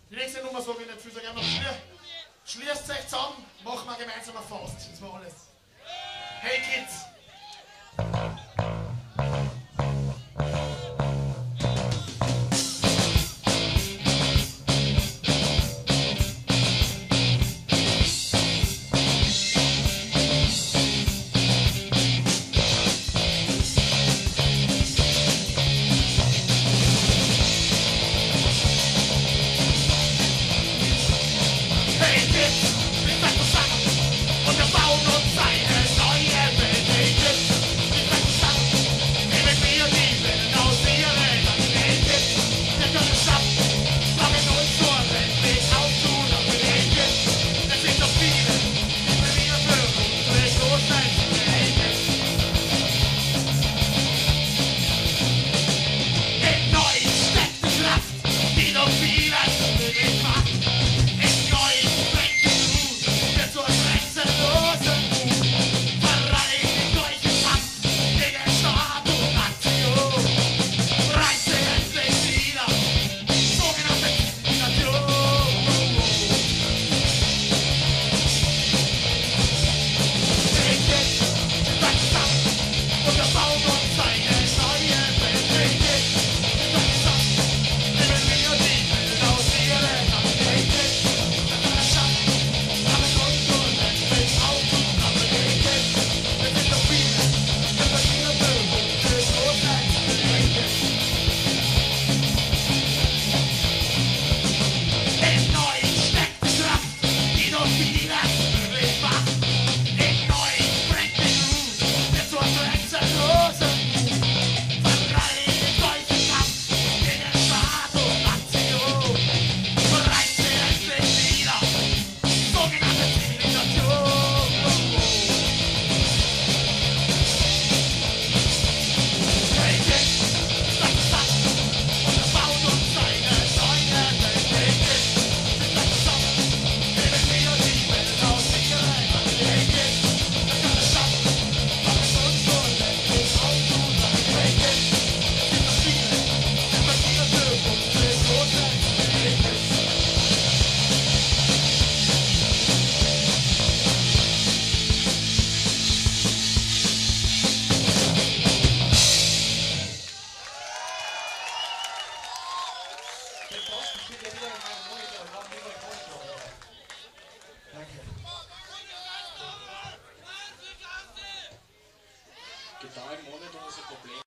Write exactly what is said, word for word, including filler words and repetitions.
Die nächste Nummer so wie nicht viel, so gerne noch schnell. Schließt euch zusammen, machen wir gemeinsam eine Faust. Das war alles. Hey Kids! Gitarre im Monitor ist ein Problem.